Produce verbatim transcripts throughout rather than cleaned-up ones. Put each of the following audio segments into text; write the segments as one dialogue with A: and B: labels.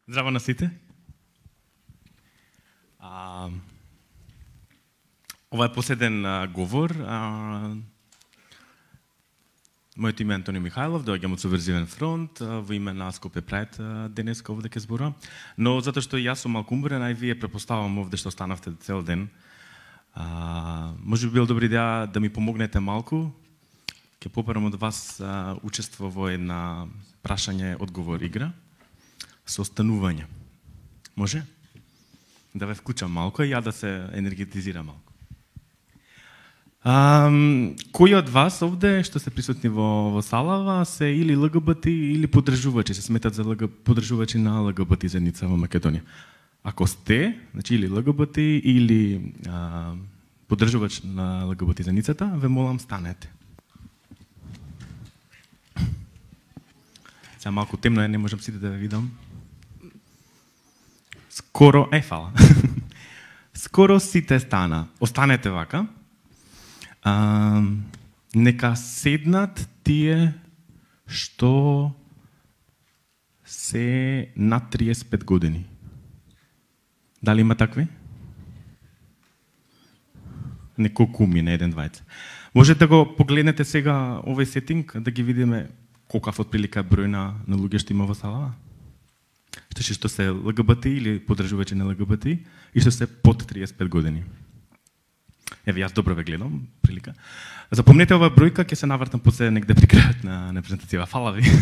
A: Здраво на сите. А, ова е последен а, говор. А, моето име е Антонио Михайлов, доаѓам од Субверзивен фронт, а, во име на Скопје Прајд денес овде ќе зборам. Но затоа што јас сум малку уморен, а и вие препоставам овде што останавте цел ден. А, може би бил добра идеја да ми помогнете малку. Ќе попарам од вас а, учество во една прашање-одговор игра со останување. Може? Да ве вклучам малку и ја да се енергетизирам малку. А, кои од вас овде што се присутни во, во салава се или ЛГБТ или поддржувачи, се сметат за ЛГ, поддржувачи на ЛГБТ заедница во Македонија? Ако сте, значи или ЛГБТ или а, поддржувач на ЛГБТ заедницата, ве молам станете. Сега малку темно е, не можам сите да ве видам. Скоро, е, фала. Скоро сите стана. Останете вака. А, нека седнат тие што се над триесет и пет години. Дали има такви? Неколку ми, не еден двајца. Можете да го погледнете сега овој сетинг, да ги видиме колкав отприлика број на, на луѓе што има во салава? Што што се ЛГБТ или поддржувачи на ЛГБТ и што се под триесет и пет години. Еве, јас добро ве гледам, прилика. Запомнете оваа бројка, ќе се навртам после негде при крајот на, на презентацијава. Фала ви.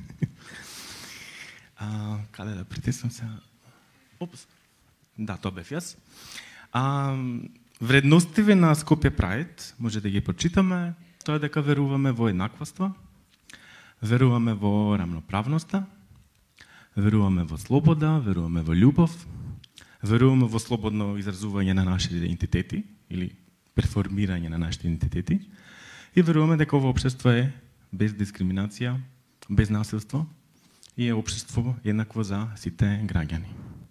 A: а, каде да притиснам се? Опс. Да, тоа бев јас. А, вредностите на Скопје Прајд, може да ги прочитаме, тоа е дека веруваме во еднаквоство, веруваме во рамноправноста, веруваме во слобода, веруваме во љубов, веруваме во слободно изразување на нашите идентитети или перформирање на нашите идентитети и веруваме дека ова општество е без дискриминација, без насилство и е општество еднакво за сите граѓани.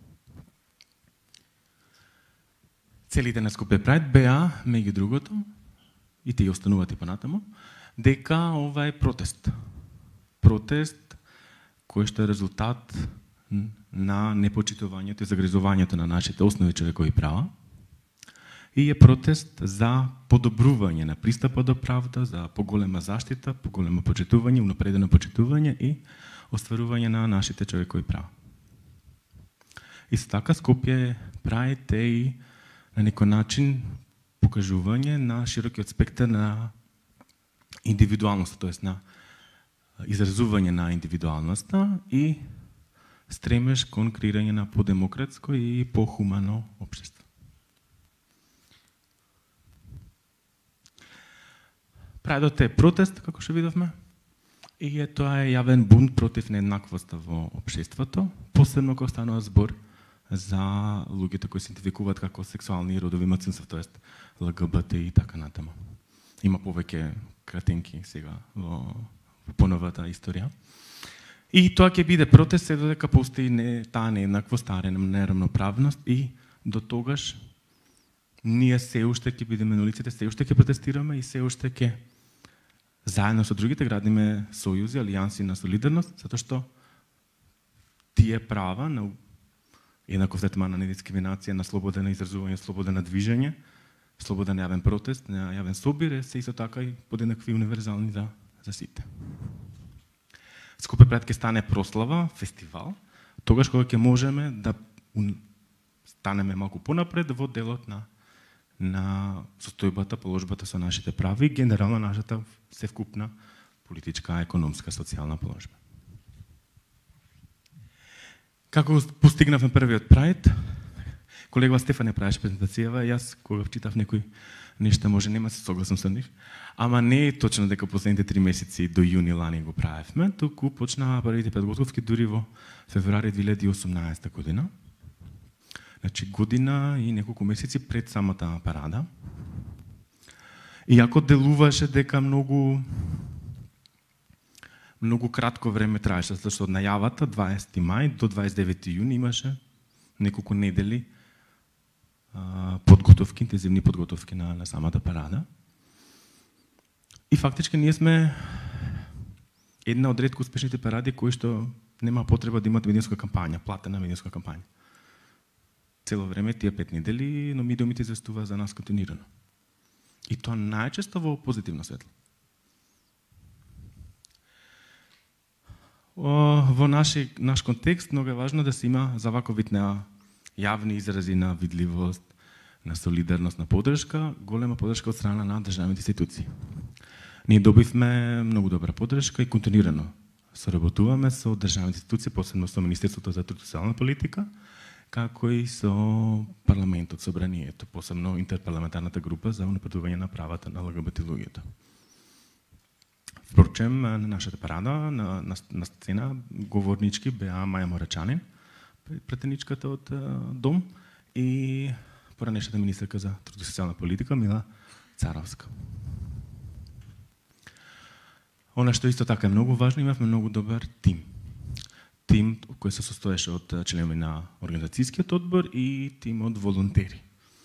A: Целите на Скопје Прајд беа, меѓу другото, и тие остануваат и понатаму, дека ова е протест. Протест кој што е резултат на непочитувањето и загризувањето на нашите основни човекови права и е протест за подобрување на пристапот до правда, за поголема заштита, поголемо почитување, унапредено почитување и остварување на нашите човекови права. Исто така Скопје Прајд е и на некој начин покажување на широкиот спектар на индивидуалноста, тоест на изразување на индивидуалноста и стремеш кон креирање на подемократско и похумано општество. Прајдот е протест, како што видовме, и е тоа е јавен бунт против нееднаквоста во општеството, посебно кога станува збор за луѓето кои се идентификуваат како сексуални и родови малцинства, тоест ЛГБТ и така натаму. Има повеќе кратинки сега во поновата историја. И тоа ќе биде протест се додека постои не таа нееднаквост, таа неравноправност и до тогаш ние се уште ќе бидеме на улиците, се уште ќе протестираме и се уште ќе заедно со другите градиме сојузи, алијанси на солидарност, затоа што тие права на еднаков третман, на недискриминација, на слобода на изразување, слобода на движење, слобода на јавен протест, на јавен собир, се исто така и подеднакви универзални за за сите. Скопје Прајд ќе стане прослава, фестивал, тогаш кога ќе можеме да станеме малку понапред во делот на на состојбата, положбата со нашите прави и генерално нашата севкупна политичка, економска, социјална положба. Како постигнавме првиот Прајд? Колега Стефан ја правеше презентацијава, јас кога читав некои нешта, може нема се согласам со нив, ама не е точно дека последните три месеци до јуни лани го правевме, туку почнаа првите подготовки дури во февруари две илјади и осумнаесета година. Значи година и неколку месеци пред самата парада. Иако делуваше дека многу многу кратко време траеше, затоа што од најавата дваесети мај до дваесет и девети јуни имаше неколку недели подготовки, интензивни подготовки на, на самата парада. И фактички ние сме една од ретко успешните паради кои што нема потреба да имат медиумска кампања, платена медиумска кампања. Цело време тие пет недели, но медиумите известува за нас континуирано. И тоа најчесто во позитивно светло. Во наши, наш контекст многу е важно да се има за вако вид на јавни изрази на видливост, на солидарност, на поддршка, голема поддршка од страна на државните институции. Ние добивме многу добра поддршка и континуирано соработуваме со државните институции, посебно со Министерството за труд и социјална политика, како и со парламентот, собранието, посебно интерпарламентарната група за унапредување на правата на ЛГБТ луѓето. Впрочем, на нашата парада, на, на, на сцена, говорнички беа Маја Морачанин, претеничката од Дом, и поранешната министерка за труд и социјална политика Мила Царовска. Она што исто така е многу важно, имавме многу добар тим. Тим кој се состоеше од членови на организацијскиот одбор и тим од волонтери.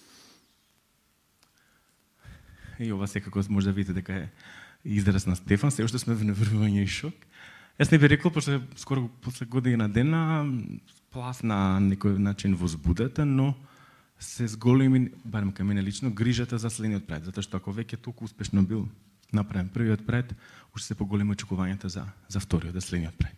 A: И ова секако може да видите дека е израз на Стефан, се уште сме во неврување и шок. Јас не би рекол, пошто скоро после година дена пласна на некој начин возбудата, но се зголеми, барем кај мене лично, грижата за следниот пред, затоа што ако веќе толку успешно бил направен првиот пред, уште се поголеми очекувањата за, за вториот, за следниот пред.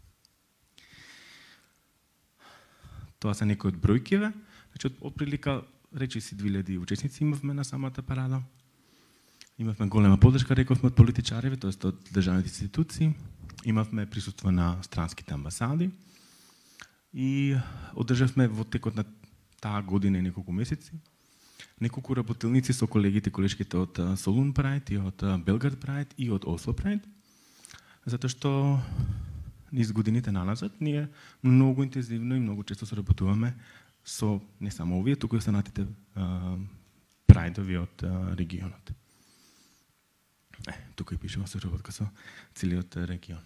A: Тоа се некои од бројкиве, значи од прилика речиси две илјади учесници имавме на самата парада. Имавме голема поддршка, рековме, од политичари, тоест од државните институции. Имавме присуство на странските амбасади и одржавме во текот на таа година и неколку месеци неколку работилници со колегите, колешките од Солун Прайд и од Белград Прайд и од Осло Прайд, затоа што низ годините наназад ние многу интензивно и многу често соработуваме со не само овие, туку и останатите прайдови од регионот. Е, тука и пишува соработка со целиот регион.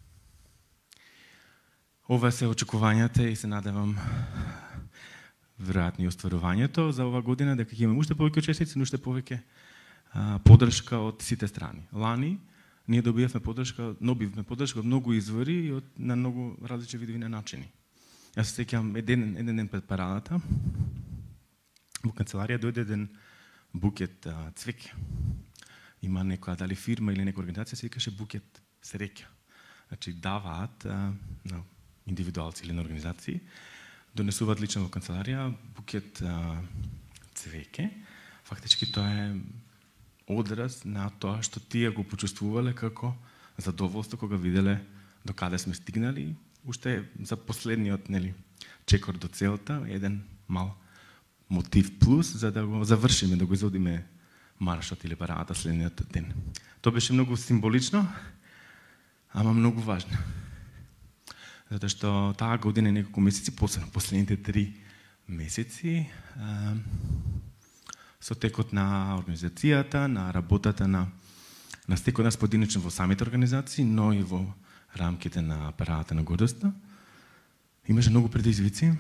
A: Ова се очекувањата и се надевам веројатно и остварувањето за ова година, дека ќе имаме уште повеќе учесници, но уште повеќе поддршка од сите страни. Лани ние добивавме поддршка, добивме поддршка од многу извори и од на многу различни видови на начини. Јас се сеќавам еден еден ден пред парадата во канцеларија дојде еден букет а, цвеќе. Има некоја дали фирма или некоја организација се викаше букет среќа. Значи даваат а, на индивидуалци или на организации, донесуваат лично во канцеларија букет а, цвеќе. Фактички тоа е одраз на тоа што тие го почувствувале како задоволство кога виделе до каде сме стигнали. Уште за последниот, нели, чекор до целта, еден мал мотив плюс за да го завршиме, да го изводиме маршот или парадата следниот ден. Тоа беше многу символично, ама многу важно. Затоа што таа година и неколку месеци, посебно последните три месеци, а, со текот на организацијата, на работата на на секој нас поединечно во самите организации, но и во рамките на парадата на гордоста, имаше многу предизвици.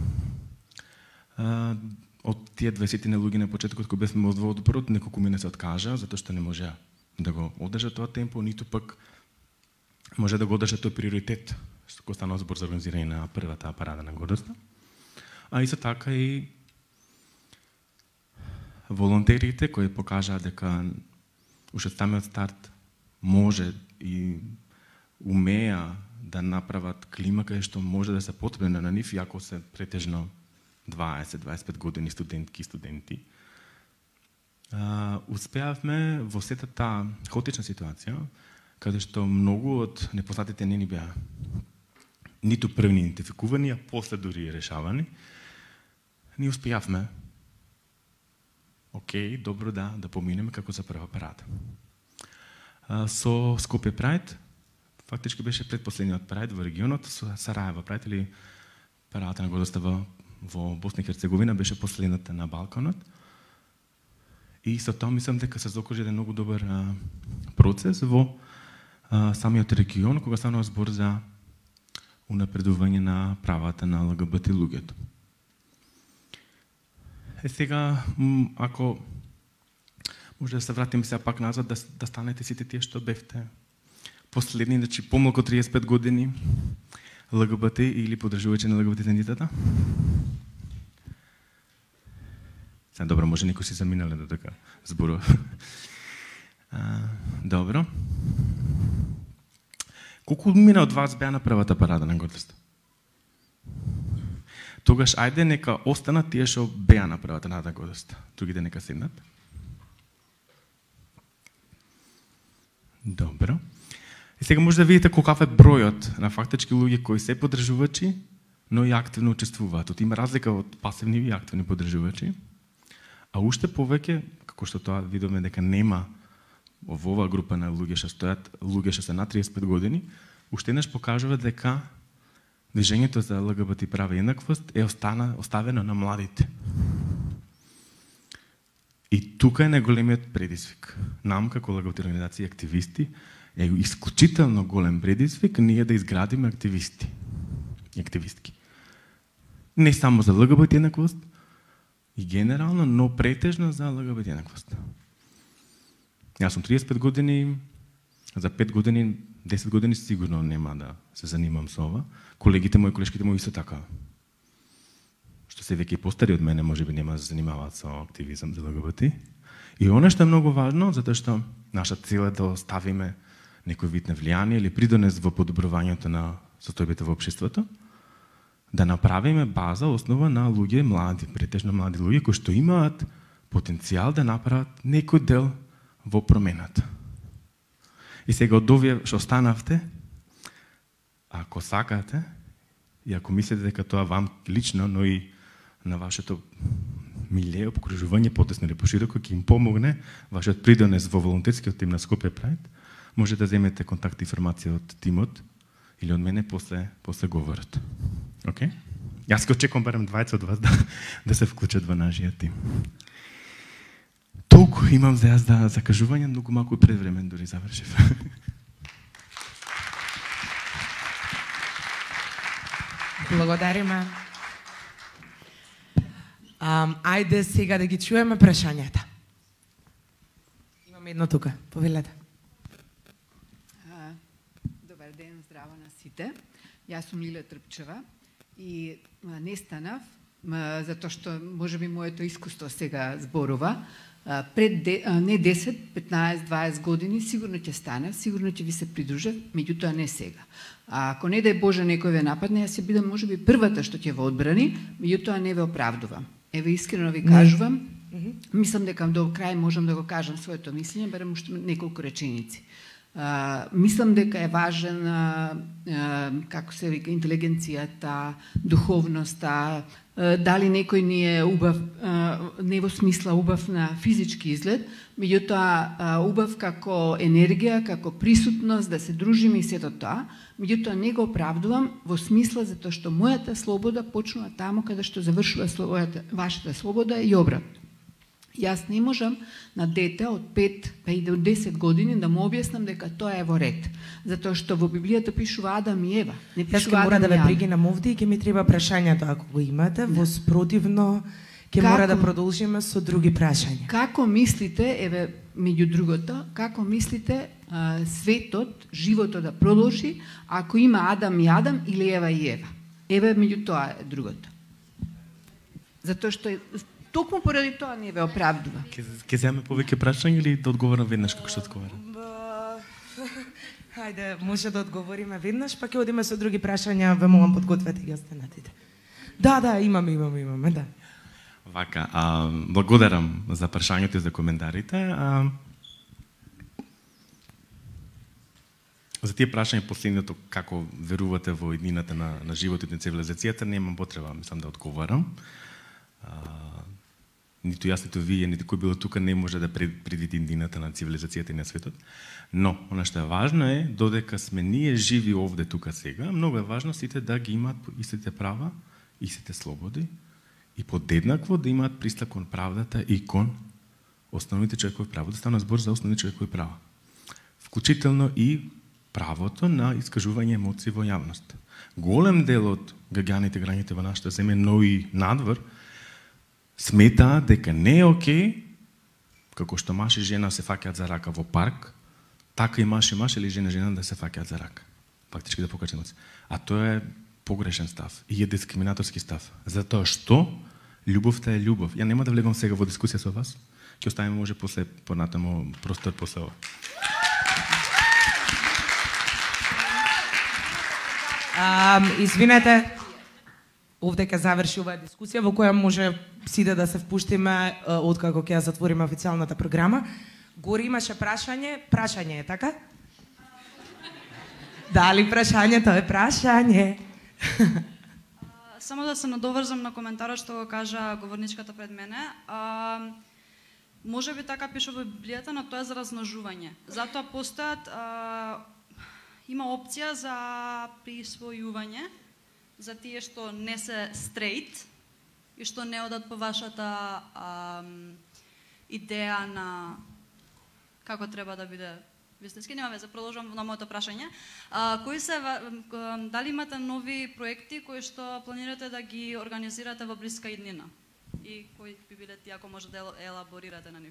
A: А, од тие дваесет луѓе на почетокот кои бевме во одборот, неколку мене се откажа, затоа што не можеа да го одржат тоа темпо, ниту пак може да го одржат тој приоритет кој стана збор за организирање на првата парада на гордоста. А исто така и волонтерите кои покажаа дека уште од самиот старт може и умеа да направат клима каде што може да се потребна на нив, иако се претежно дваесет до дваесет и пет години студентки и студенти. Uh, успеавме во сета таа хаотична ситуација, каде што многу од непознатите не ни беа ниту првни идентификувани, а после дури решавани. Ние успеавме, окей, добро да, да поминеме како за прва парада. Uh, со Скопје Прайд, фактички беше предпоследниот Прайд во регионот, со Сараево Прайд или парадата на гордоста во, во Босна и Херцеговина беше последната на Балканот. И со тоа мислам дека се закружи еден многу добар а, процес во а, самиот регион, кога станува збор за унапредување на правата на ЛГБТ луѓето. Е сега, ако може да се вратиме сега пак назад, да, да станете сите тие што бевте последни, значи помалку од триесет и пет години, ЛГБТ или поддржувачи на ЛГБТ идентитета? Сега, добро, може некои си заминале до така зборува. Добро. Колку мина од вас беа на првата парада на гордост? Тогаш, ајде, нека останат тие што беа на првата парада на гордост. Другите нека седнат. Добро. И сега може да видите колкав е бројот на фактички луѓе кои се поддржувачи, но и активно учествуваат. Тут има разлика од пасивни и активни поддржувачи. А уште повеќе, како што тоа видиме дека нема во оваа група на луѓе што стојат, луѓе што се на триесет и пет години, уште еднаш покажува дека движењето за ЛГБТ права и еднаквост е остана, оставено на младите. И тука е најголемиот предизвик. Нам, како ЛГБТ организации и активисти, е исклучително голем предизвик ние да изградиме активисти и активистки. Не само за ЛГБТ еднаквост, и генерално, но претежно за ЛГБТ еднаквост. Јас сум триесет и пет години, за пет години, десет години сигурно нема да се занимам со ова. Колегите мои, колешките мои исто така. Што се веќе постари од мене, можеби нема да се занимаваат со активизам за ЛГБТ. И оно што е многу важно, затоа што наша цел е да оставиме некој вид на влијание или придонес во подобрувањето на состојбите во општеството, да направиме база, основа на луѓе млади, претежно млади луѓе кои што имаат потенцијал да направат некој дел во промената. И сега од овие што останавте, ако сакате, и ако мислите дека тоа вам лично, но и на вашето милие, обкружување, потесно или пошироко, ќе им помогне вашиот придонес во волонтерскиот тим на Скопје Прайд, може да земете контакт информација од тимот или од мене после, после говорот. Окей? Okay? Јас ќе очекувам барем двајца од вас да, да се вклучат во нашиот тим. Толку имам за јас да закажување, многу малку и пред време дури завршив.
B: Благодариме. Um, ајде сега да ги чуеме прашањата. Имаме едно тука, повелете.
C: Uh, добар ден, здраво на сите. Јас сум Лиле Трпчева и uh, не станав, uh, затоа што можеби моето искуство сега зборува. Uh, пред де, uh, не десет, петнаесет, дваесет години сигурно ќе станав, сигурно ќе ви се придружав, меѓутоа не сега. А ако не дај Боже некој ве нападне, јас ќе бидам можеби првата што ќе ве одбрани, меѓутоа не ве оправдувам. Еве искрено ви кажувам, mm-hmm. мислам дека до крај можам да го кажам своето мислење, барем уште неколку реченици. Uh, мислам дека е важен, uh, uh, како се вика, интелигенцијата, духовноста, uh, дали некој ни е убав, uh, не во смисла убав на физички изглед, меѓутоа uh, убав како енергија, како присутност, да се дружиме и сето тоа, меѓутоа не го оправдувам во смисла затоа што мојата слобода почнува таму каде што завршува слободата, вашата слобода и обратно. Јас не можам на дете од пет па и до десет години да му објаснам дека тоа е во ред. Затоа што во Библијата пишува Адам и Ева. Не пишува
B: Адам и Јава. Јас ќе мора да ве прегинам овде и ќе ми треба прашањето ако го имате. Во спротивно ќе мора да продолжиме со други прашања.
C: Како мислите, еве меѓу другото, како мислите а, светот, животот да продолжи ако има Адам и Адам или Ева и Ева? Еве меѓу тоа е другото. Затоа што токму поради тоа не ве оправдува.
A: Ке земе повеќе прашања или да одговорам веднаш како што одговарам?
B: Хајде, може да одговориме веднаш, па ќе одиме со други прашања, ве молам подгответе ги останатите. Да, да, имаме, имаме, имаме, да.
A: Вака, а, благодарам за прашањето и за коментарите. А, за тие прашања последното, како верувате во еднината на, на животот и на цивилизацијата, немам потреба, мислам, да одговарам. А, ниту јас, ниту вие, ниту кој било тука не може да предвиди еднината на цивилизацијата и на светот. Но, она што е важно е, додека сме ние живи овде тука сега, многу е важно сите да ги имаат истите права, истите слободи и подеднакво да имаат пристап кон правдата и кон основните човекови права. Да стана збор за основни човекови права. Вклучително и правото на искажување емоции во јавност. Голем дел од гаѓаните граѓаните во нашата земја, но и надвор, смета дека не е окей, како што маж и жена се фаќаат за рака во парк, така и маж и маж или жена жена да се фаќаат за рака. фактички да покаже емоции. А тоа е погрешен став и е дискриминаторски став. Затоа што љубовта е љубов. Ја нема да влегам сега во дискусија со вас. Ќе оставиме може после понатамо простор после ова.
B: А, извинете, овде ќе заврши оваа дискусија во која може сите да се впуштиме откако ќе ја затвориме официјалната програма. Гори имаше прашање, прашање е така? Дали прашањето е прашање?
D: Само да се надоврзам на коментарот што го кажа говорничката пред мене. А, може би така пише во Библијата, но тоа е за размножување. Затоа постојат а, има опција за присвојување за тие што не се стрейт и што не одат по вашата а, идеја на како треба да биде вистински. Нема везе, продолжувам на моето прашање. А, кои се, дали имате нови проекти кои што планирате да ги организирате во блиска иднина? И кои би биле тие, ако може да елаборирате на нив?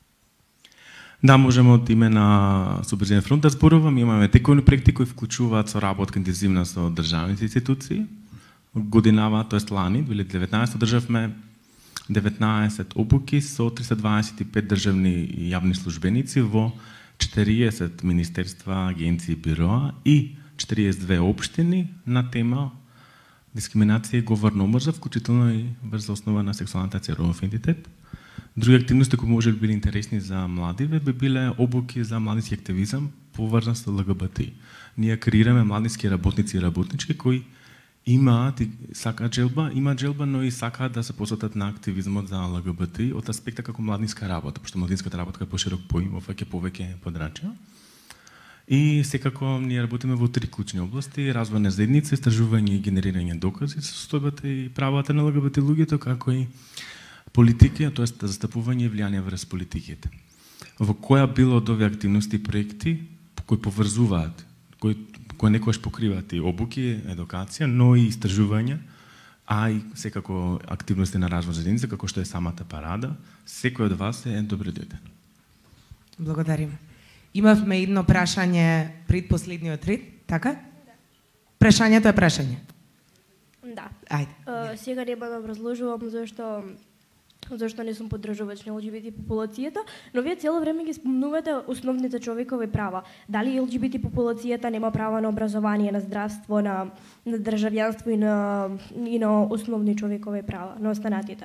A: Да, можеме од име на Субрезиден фронт да зборувам. Имаме тековни проекти кои вклучуваат соработка интензивна со државните институции. Годинава, тоест лани, две илјади и деветнаесета, државме деветнаесет обуки со триста дваесет и пет државни и јавни службеници во четириесет министерства, агенции, бироа и четириесет и две општини на тема дискриминација и говор на омрза, вклучително и врз основа на сексуалната родов идентитет. Други активности кои може би били интересни за младиве би биле обуки за младински активизам поврзан со ЛГБТ. Ние креираме младински работници и работнички кои имаат и сакаат желба, имаат желба, но и сакаат да се посветат на активизмот за ЛГБТ од аспекта како младинска работа, пошто младинската работа е поширок поим, офаќа повеќе подрачја. И секако ние работиме во три клучни области: развој на заедница, истражување и генерирање докази со состојбата и правата на ЛГБТ луѓето, како и политики, тоест застапување и влијание врз политиките. Во која било од овие активности и проекти кои поврзуваат, кои кои некојаш покриваат и обуки, едукација, но и истражување, а и секако активности на развој на заедница, како што е самата парада, секој од вас е добре дојден.
B: Благодариме. Имавме едно прашање пред последниот ред, така? Прашањето е прашање.
E: Да.
B: Ајде.
E: Uh, сега нема да образложувам зашто зашто не сум поддржувач на ЛГБТ популацијата, но вие цело време ги спомнувате основните човекови права. Дали ЛГБТ популацијата нема права на образование, на здравство, на, на државјанство и на, и на основни човекови права, на останатите?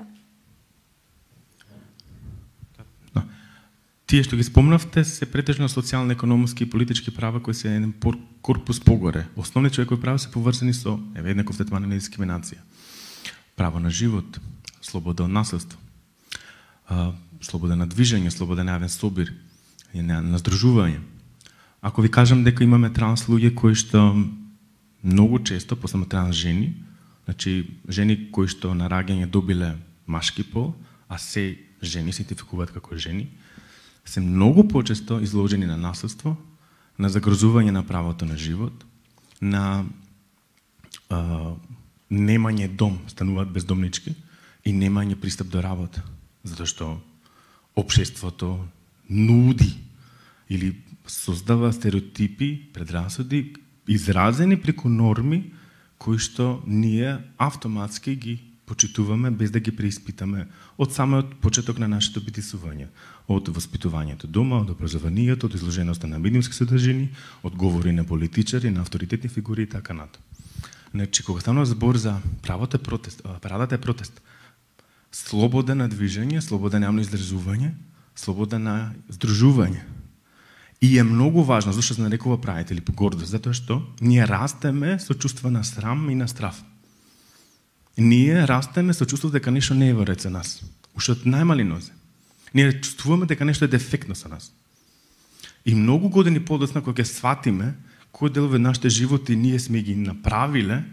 A: Да. Тие што ги спомнавте се претежно социјално-економски и политички права кои се еден корпус погоре. Основни човекови права се поврзани со еднаков третман на дискриминација. Право на живот, слобода од насилство, слобода на движење, слобода на јавен собир и на, на здружување. Ако ви кажам дека имаме транс луѓе кои што многу често, посебно транс жени, значи жени кои што на раѓање добиле машки пол, а се жени се идентификуваат како жени, се многу почесто изложени на насилство, на загрозување на правото на живот, на а, немање дом, стануваат бездомнички, и немање пристап до работа, затоа што општеството нуди или создава стереотипи, предрасуди, изразени преку норми кои што ние автоматски ги почитуваме без да ги преиспитаме од самиот почеток на нашето битисување, од воспитувањето дома, од образованието, од изложеноста на медиумски содржини, од говори на политичари, на авторитетни фигури и така натаму. Значи, кога станува збор за правото е протест, парадата е протест, слобода на движење, слобода на јавно изразување, слобода на здружување. И е многу важно, зашто се нарекува правите или по гордост, затоа што ние растеме со чувства на срам и на страв. Ние растеме со чувство дека нешто не е во ред за нас. Уште од најмали нозе. Ние чувствуваме дека нешто е дефектно со нас. И многу години подоцна кога ќе сватиме кои делови нашите животи ние сме ги направиле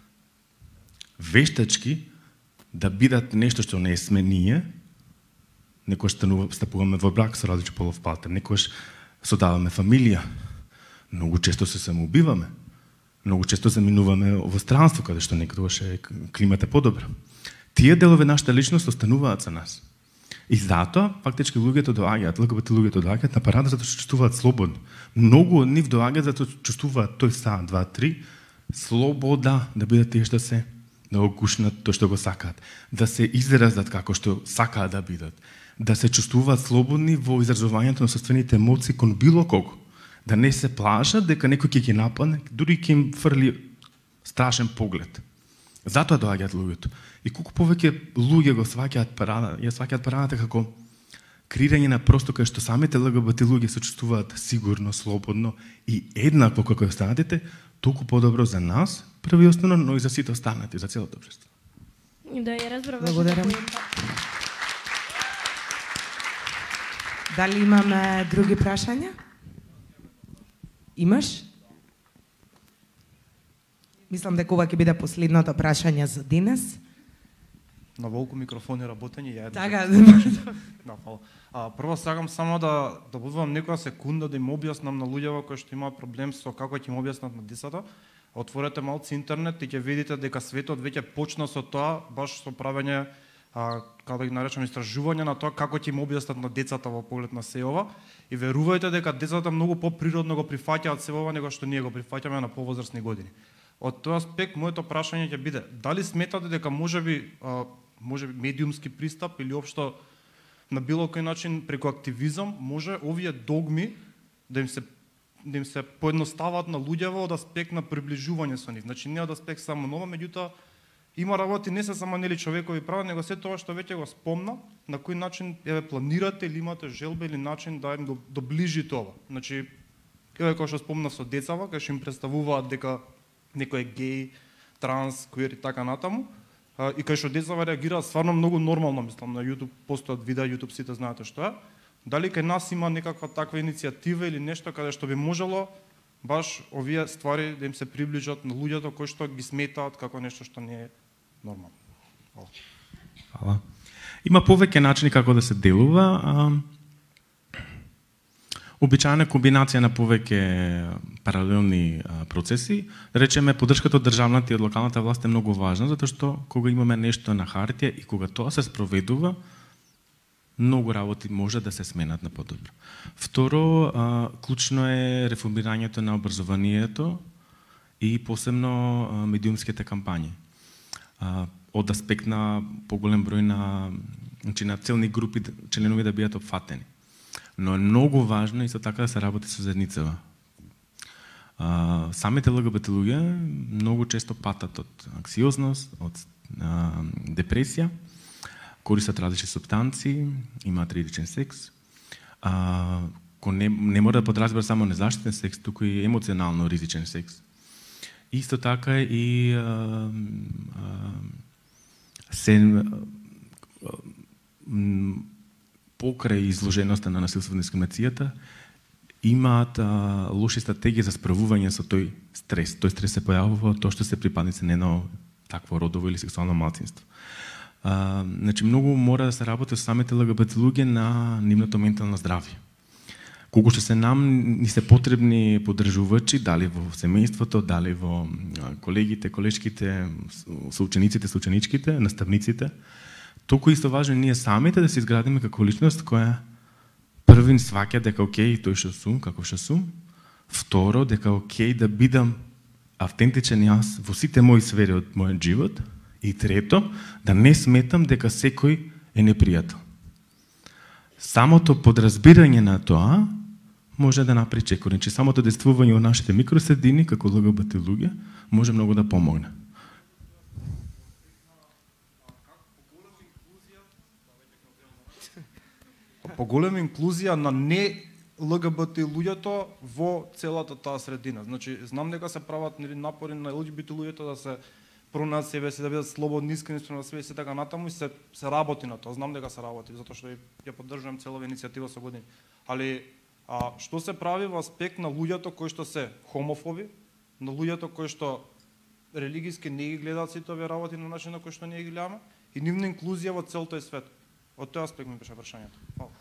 A: вештачки да бидат нешто што не сме ние, некојаш стапуваме во брак со различен полов партнер, некојаш содаваме фамилија, многу често се самоубиваме, многу често заминуваме во странство, каде што некогаш е климата подобра. Тие делови нашата личност остануваат за нас. И затоа, фактички, луѓето доаѓаат, ЛГБТ луѓето доаѓаат на парада затоа што чувствуваат слободно. Многу од нив доаѓаат затоа што чувствуваат тој саат, два, три, слобода да бидат тие што се, да го гушнат тоа што го сакаат, да се изразат како што сакаат да бидат, да се чувствуваат слободни во изразувањето на собствените емоции кон било кого, да не се плашат дека некој ќе ги нападне, дури ќе им фрли страшен поглед. Затоа доаѓаат луѓето. И колку повеќе луѓе го сваќаат парада, ја сваќаат парадата како креирање на простор кај што самите ЛГБТ луѓе се чувствуваат сигурно, слободно и еднакво како останатите, толку подобро за нас, прво и основно, но и за сите останати, за целото општество.
E: Да, ја разбрав.
B: Благодарам. Дали имаме други прашања? Имаш? Мислам дека ова ќе биде последното прашање за денес.
F: На волку микрофони работење, ја
B: Така.
F: Да, фала. А, прво сакам само да добивам некоја секунда да им објаснам на луѓето кои што имаат проблем со како ќе им објаснат на децата. Отворете малце интернет и ќе видите дека светот веќе почна со тоа, баш со правење, а, како да ги наречам, истражување на тоа како ќе им објаснат на децата во поглед на се ова. И верувајте дека децата многу поприродно го прифаќаат се ова него што ние го прифаќаме на повозрасни години. Од тој аспект моето прашање ќе биде: дали сметате дека можеби а, можеби медиумски пристап или општо на било кој начин преку активизам може овие догми да им се да им се поедностават на луѓето од аспект на приближување со нив. Значи не од аспект само нова, меѓутоа има работи не се само нели човекови права, него се тоа што веќе го спомна, на кој начин еве планирате или имате желба или начин да им доближи тоа. Значи еве кој што спомна со децава, кај што им представуваат дека некој е геј, транс, квир и така натаму, и кај што децава реагираат стварно многу нормално, мислам, на YouTube постојат видеа, YouTube сите знаете што е. Дали кај нас има некаква таква иницијатива или нешто каде што би можело баш овие ствари да им се приближат на луѓето кои што ги сметаат како нешто што не е нормално. Фала.
A: Фала. Има повеќе начини како да се делува. А... Обичајна комбинација на повеќе паралелни а, процеси. Да речеме, поддршката од државната и од локалната власт е многу важна, затоа што кога имаме нешто на хартија и кога тоа се спроведува, многу работи може да се сменат на подобро. Второ, а, клучно е реформирањето на образованието и посебно а, медиумските кампањи. А, од аспект на поголем број на, значи, на целни групи членови да бидат опфатени. Но е многу важно исто така да се работи со заедницава. А, самите ЛГБТ луѓе многу често патат од анксиозност, од а, депресија, користат различни супстанции, имаат ризичен секс. А, не, не мора да подразбира само незаштитен секс, туку и емоционално ризичен секс. Исто така и а, а, се а, покрај изложеноста на насилство и дискриминацијата, имаат а, лоши стратегии за справување со тој стрес. Тој стрес се појавува тоа што се припадници не на такво родово или сексуално малцинство. А, значи, многу мора да се работи со самите ЛГБТ луѓе на нивното ментално здравје. Колку што се нам ни се потребни поддржувачи, дали во семејството, дали во колегите, колешките, соучениците, соученичките, наставниците, толку исто важно ние самите да се изградиме како личност која првин сваќа дека окей, тој што сум, како што сум, второ, дека окей да бидам автентичен јас во сите мои сфери од мојот живот, и трето, да не сметам дека секој е непријател. Самото подразбирање на тоа може да направи чекор. Значи, самото действување во нашите микросредини како ЛГБТ луѓе може многу да помогне.
F: Поголема инклузија на не ЛГБТ луѓето во целата таа средина. Значи, знам дека се прават нели напори на ЛГБТ луѓето да се пронајдат себе си, да бидат слободни, искрени спрема себе си, така натаму, и се се работи на тоа. Знам дека се работи, затоа што ја поддржувам целава иницијатива со години. Али а што се прави во аспект на луѓето кои што се хомофоби, на луѓето кои што религиски не ги гледаат сите овие работи на начин на кој што ние ги гледаме, и нивна инклузија во цел тој свет. Од тој аспект ми беше прашањето. Фала.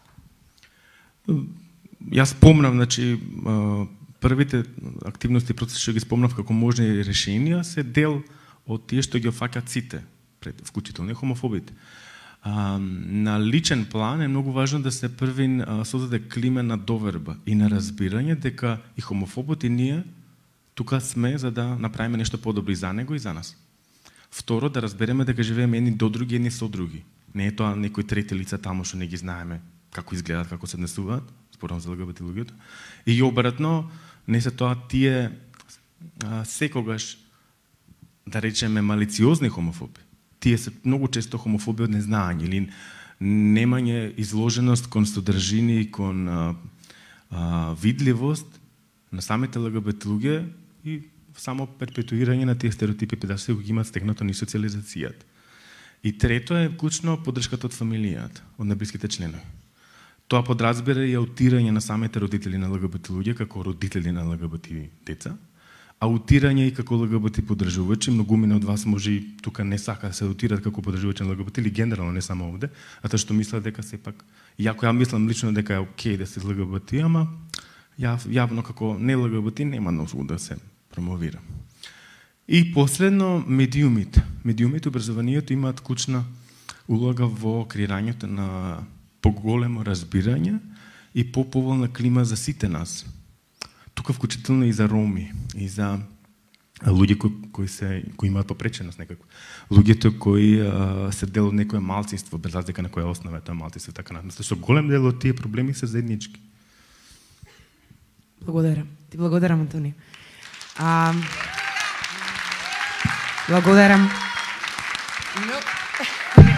A: Јас спомнав, значи, првите активности и процеси што ги спомнав како можни решенија се дел од тие што ги офаќаат сите, вклучително и хомофобите. А, на личен план е многу важно да се првин а, создаде клима на доверба и на разбирање дека и хомофобот и ние тука сме за да направиме нешто подобро и за него и за нас. Второ, да разбереме дека живееме едни до други, едни со други. Не е тоа некои трети лица таму што не ги знаеме како изгледаат, како се однесуваат, зборам за ЛГБТ луѓето. И обратно, не се тоа тие а, секогаш, да речеме, малициозни хомофоби. Тие се многу често хомофоби од незнаење или немање изложеност кон содржини и кон а, а, видливост на самите ЛГБТ луѓе и само перпетуирање на тие стереотипи педагози кои ги имаат стегнато ни социализацијата. И трето е клучно поддршката од фамилијата, од најблиските членови. Тоа подразбира и аутирање на самите родители на ЛГБТ луѓе како родители на ЛГБТ деца, аутирање и како ЛГБТ поддржувачи. Многумина од вас може и тука не сака да се аутираат како поддржувачи на ЛГБТ или генерално не само овде, а тоа што мислат дека сепак, иако ја мислам лично дека е окей да се ЛГБТ, ама јав, јавно како не ЛГБТ нема многу да се промовира. И последно, медиумите. Медиумите, образованието имаат клучна улога во креирањето на поголемо разбирање и поповолна клима за сите нас. Тука вклучително и за роми, и за луѓе кои, кои, се, кои имаат попреченост некако. Луѓето кои а, се дел од некое малцинство, без разлика на која основа е тоа малцинство, така натаму. Што голем дел од тие проблеми се заеднички.
B: Благодарам. Ти благодарам, Антони. А, благодарам. Но,